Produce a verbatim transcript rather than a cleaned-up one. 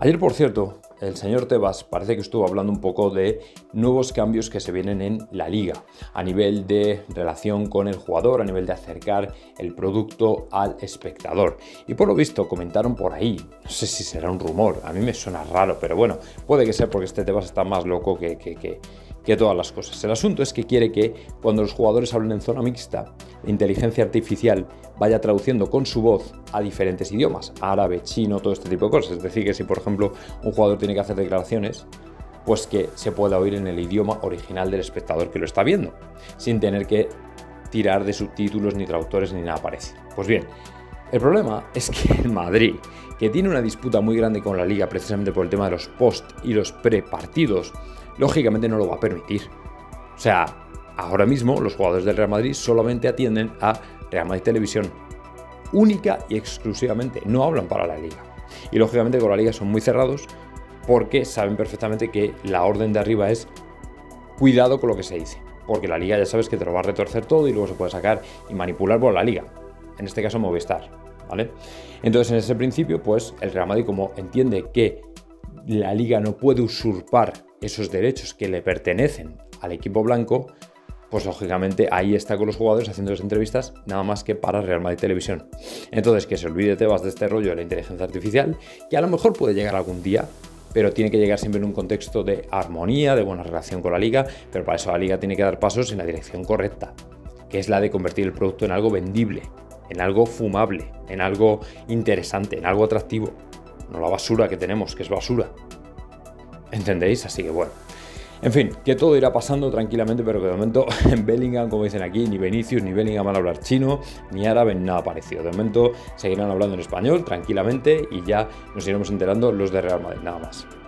Ayer, por cierto, el señor Tebas parece que estuvo hablando un poco de nuevos cambios que se vienen en la liga, a nivel de relación con el jugador, a nivel de acercar el producto al espectador. Y por lo visto comentaron por ahí, no sé si será un rumor, a mí me suena raro, pero bueno, puede que sea porque este Tebas está más loco que, que, que, que todas las cosas. El asunto es que quiere que cuando los jugadores hablen en zona mixta, la inteligencia artificial vaya traduciendo con su voz a diferentes idiomas, árabe, chino, todo este tipo de cosas. Es decir, que si por ejemplo un jugador tiene que hacer declaraciones, pues que se pueda oír en el idioma original del espectador que lo está viendo, sin tener que tirar de subtítulos, ni traductores, ni nada parecido. Pues bien, el problema es que el Madrid, que tiene una disputa muy grande con la Liga precisamente por el tema de los post y los pre-partidos, lógicamente no lo va a permitir. O sea, ahora mismo los jugadores del Real Madrid solamente atienden a Real Madrid Televisión, única y exclusivamente, no hablan para la Liga. Y lógicamente con la Liga son muy cerrados porque saben perfectamente que la orden de arriba es cuidado con lo que se dice, porque la Liga ya sabes que te lo va a retorcer todo y luego se puede sacar y manipular por la Liga, en este caso Movistar, ¿vale? Entonces en ese principio, pues el Real Madrid, como entiende que la Liga no puede usurpar esos derechos que le pertenecen al equipo blanco, pues lógicamente ahí está con los jugadores haciendo las entrevistas nada más que para Real Madrid Televisión. Entonces que se olvide Tebas de este rollo de la inteligencia artificial, que a lo mejor puede llegar algún día, pero tiene que llegar siempre en un contexto de armonía, de buena relación con la Liga, pero para eso la Liga tiene que dar pasos en la dirección correcta, que es la de convertir el producto en algo vendible, en algo fumable, en algo interesante, en algo atractivo, no la basura que tenemos, que es basura. ¿Entendéis? Así que bueno. En fin, que todo irá pasando tranquilamente, pero que de momento en Bellingham, como dicen aquí, ni Vinicius ni Bellingham van a hablar chino, ni árabe, ni nada parecido. De momento seguirán hablando en español tranquilamente y ya nos iremos enterando los de Real Madrid, nada más.